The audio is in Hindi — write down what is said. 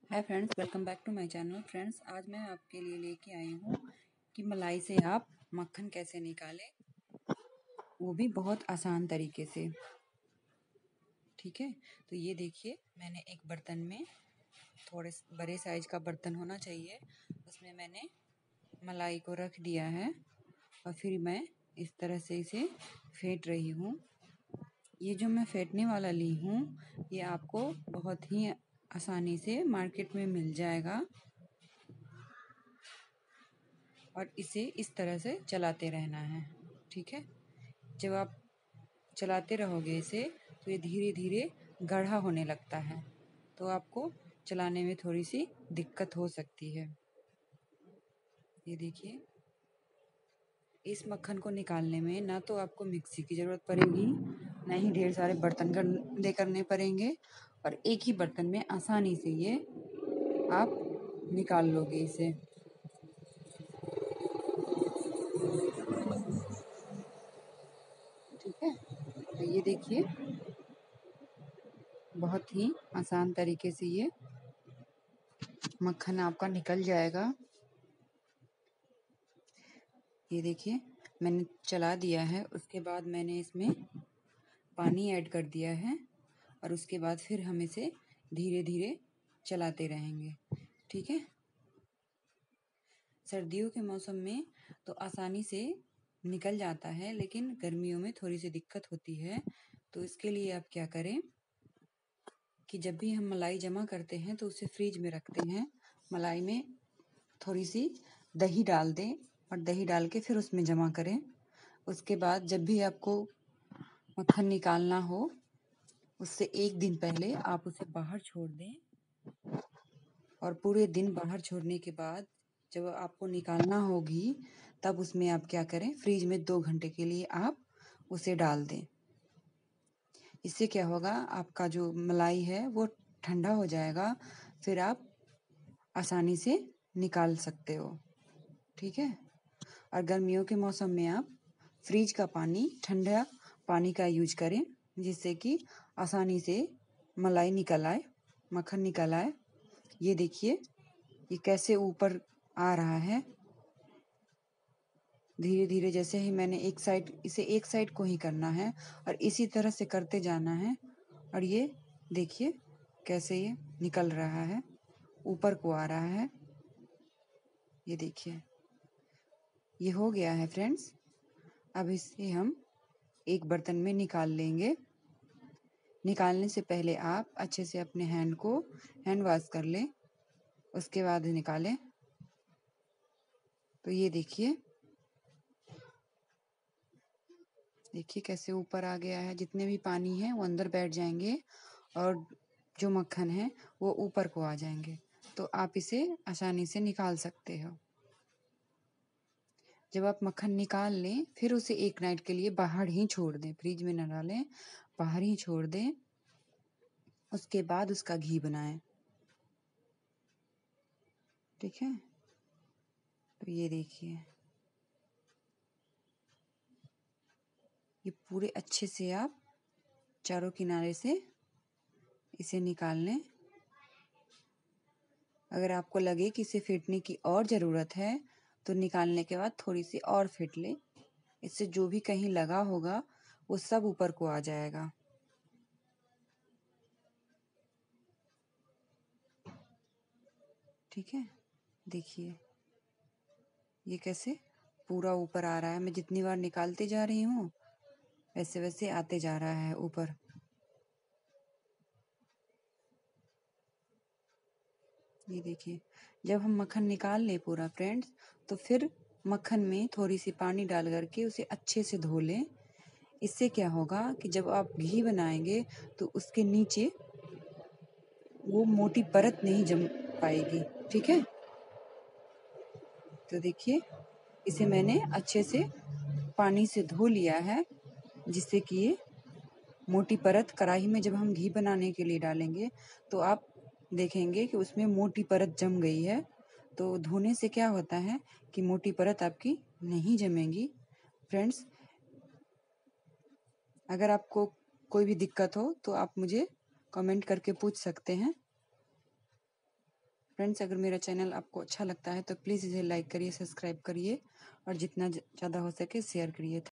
Hi friends, welcome back to my channel. Friends, आज मैं आपके लिए लेके आई हूँ कि मलाई से आप मक्खन कैसे निकालें, वो भी बहुत आसान तरीके से। ठीक है, तो ये देखिए, मैंने एक बर्तन में, थोड़े बड़े साइज का बर्तन होना चाहिए, उसमें मैंने मलाई को रख दिया है और फिर मैं इस तरह से इसे फेंट रही हूँ। ये जो मैं फेंटने वाला ली हूँ, ये आपको बहुत ही आसानी से मार्केट में मिल जाएगा और इसे इस तरह से चलाते रहना है। ठीक है, जब आप चलाते रहोगे इसे तो ये धीरे धीरे गाढ़ा होने लगता है, तो आपको चलाने में थोड़ी सी दिक्कत हो सकती है। ये देखिए, इस मक्खन को निकालने में ना तो आपको मिक्सी की ज़रूरत पड़ेगी, ना ही ढेर सारे बर्तन गंदे करने पड़ेंगे, और एक ही बर्तन में आसानी से ये आप निकाल लोगे इसे। ठीक है, तो ये देखिए, बहुत ही आसान तरीके से ये मक्खन आपका निकल जाएगा। ये देखिए, मैंने चला दिया है, उसके बाद मैंने इसमें पानी ऐड कर दिया है और उसके बाद फिर हम इसे धीरे धीरे चलाते रहेंगे। ठीक है, सर्दियों के मौसम में तो आसानी से निकल जाता है, लेकिन गर्मियों में थोड़ी सी दिक्कत होती है। तो इसके लिए आप क्या करें कि जब भी हम मलाई जमा करते हैं तो उसे फ्रिज में रखते हैं, मलाई में थोड़ी सी दही डाल दें और दही डाल के फिर उसमें जमा करें। उसके बाद जब भी आपको मक्खन निकालना हो, उससे एक दिन पहले आप उसे बाहर छोड़ दें, और पूरे दिन बाहर छोड़ने के बाद जब आपको निकालना होगी, तब उसमें आप क्या करें, फ्रिज में 2 घंटे के लिए आप उसे डाल दें। इससे क्या होगा, आपका जो मलाई है वो ठंडा हो जाएगा, फिर आप आसानी से निकाल सकते हो। ठीक है, और गर्मियों के मौसम में आप फ्रिज का पानी, ठंडा पानी का यूज करें, जिससे कि आसानी से मलाई निकल आए, मक्खन निकल आए। ये देखिए, ये कैसे ऊपर आ रहा है धीरे धीरे। जैसे ही मैंने एक साइड को ही करना है और इसी तरह से करते जाना है, और ये देखिए कैसे ये निकल रहा है, ऊपर को आ रहा है। ये देखिए, ये हो गया है फ्रेंड्स। अब इसे हम एक बर्तन में निकाल लेंगे। निकालने से पहले आप अच्छे से अपने हैंड वॉश कर लें, उसके बाद निकालें। तो ये देखिए, देखिए कैसे ऊपर आ गया है। जितने भी पानी है वो अंदर बैठ जाएंगे और जो मक्खन है वो ऊपर को आ जाएंगे, तो आप इसे आसानी से निकाल सकते हो। जब आप मक्खन निकाल लें, फिर उसे एक नाइट के लिए बाहर ही छोड़ दें, फ्रिज में न डालें, बाहर ही छोड़ दें। उसके बाद उसका घी बनाएं। ठीक है, तो ये देखिए, ये पूरे अच्छे से आप चारों किनारे से इसे निकाल लें। अगर आपको लगे कि इसे फेंटने की और ज़रूरत है, तो निकालने के बाद थोड़ी सी और फेंट लें। इससे जो भी कहीं लगा होगा वो सब ऊपर को आ जाएगा। ठीक है, देखिए ये कैसे पूरा ऊपर आ रहा है। मैं जितनी बार निकालते जा रही हूँ, वैसे वैसे आते जा रहा है ऊपर। ये देखिए, जब हम मक्खन निकाल लें पूरा फ्रेंड्स, तो फिर मक्खन में थोड़ी सी पानी डाल करके उसे अच्छे से धो लें। इससे क्या होगा कि जब आप घी बनाएंगे तो उसके नीचे वो मोटी परत नहीं जम पाएगी। ठीक है, तो देखिए, इसे मैंने अच्छे से पानी से धो लिया है, जिससे कि ये मोटी परत कढ़ाई में जब हम घी बनाने के लिए डालेंगे तो आप देखेंगे कि उसमें मोटी परत जम गई है। तो धोने से क्या होता है कि मोटी परत आपकी नहीं जमेगी। फ्रेंड्स, अगर आपको कोई भी दिक्कत हो तो आप मुझे कमेंट करके पूछ सकते हैं। फ्रेंड्स, अगर मेरा चैनल आपको अच्छा लगता है तो प्लीज़ इसे लाइक करिए, सब्सक्राइब करिए और जितना ज़्यादा हो सके शेयर करिए।